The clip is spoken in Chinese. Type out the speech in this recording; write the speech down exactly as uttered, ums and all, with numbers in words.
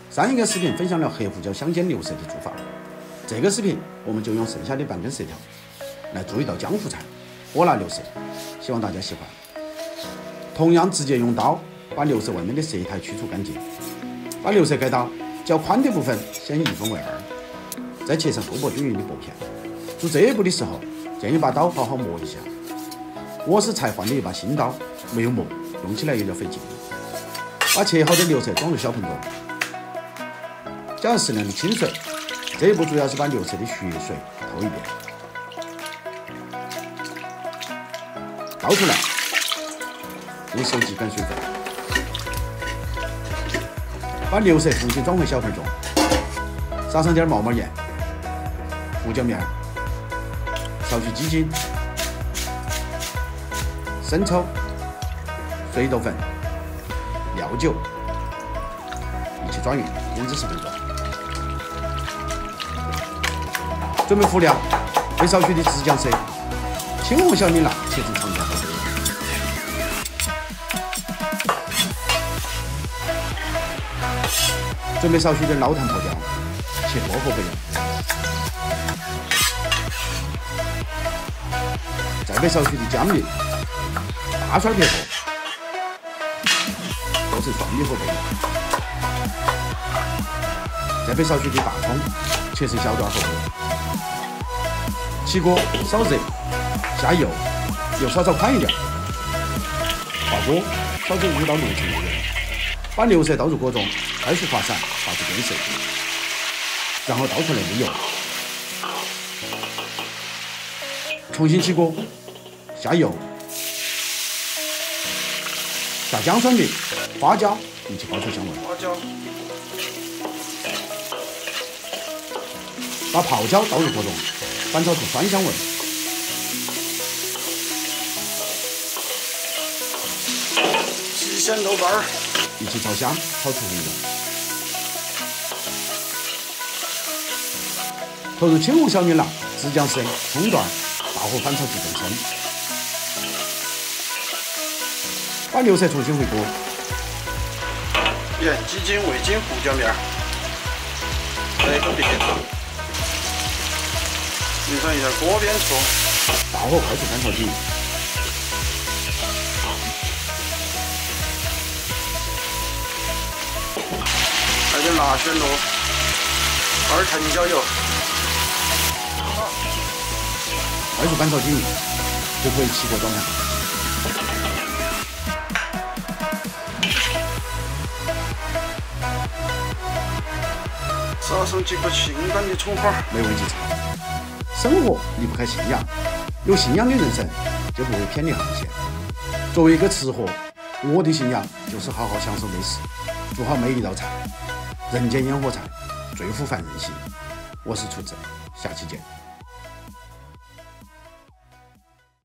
上一个视频分享了黑胡椒香煎牛舌的做法，这个视频我们就用剩下的半根舌条来做一道江湖菜——火辣牛舌，希望大家喜欢。同样，直接用刀把牛舌外面的舌苔去除干净，把牛舌改刀，较宽的部分先一分为二，再切成厚薄均匀的薄片。做这一步的时候，建议把刀好好磨一下。我是才换了一把新刀，没有磨，用起来有点费劲。把切好的牛舌装入小盆中，加入适量的清水。这一步主要是把牛舌的血水透一遍。倒出来，用手挤干水分。把牛舌重新装回小盆中，撒上点毛毛盐、胡椒面、少许鸡精、生抽、碎豆粉、料酒，一起抓匀，腌制十分钟。准备辅料：备少许的枝姜丝、青红小米辣切成长条后备，准备少许的老坛泡椒，切薄后备用。再备少许的姜米、大蒜撇头，剁成蒜米后备用。再备少许的大葱，切成小段后备用。起锅烧热，下油，油稍稍宽一点，滑锅烧至五到六成热，把牛舌倒入锅中，快速滑散，发出变色，然后倒出来沥油。重新起锅，下油，下姜蒜米、花椒，一起爆出香味。 花椒， 把泡椒倒入锅中，翻炒出酸香味。 郫县豆瓣儿， 一起炒香，炒出红油。投入青红小米辣、枝姜丝、葱段，大火翻炒至更深。把牛舌重新回锅。 盐、鸡精、味精、胡椒面，来一个别汤。匀上一下锅边醋， 大火快速翻炒均匀。 来点辣旋螺，二菜椒油， 快速翻炒均匀，就可以起锅装盘。 撒上几颗清淡的葱花， 美味极差。生活离不开信仰，有信仰的人生就不会偏离航线。作为一个吃货，我的信仰就是好好享受美食，做好每一道菜。人间烟火菜，最富凡人心。我是厨子，下期见。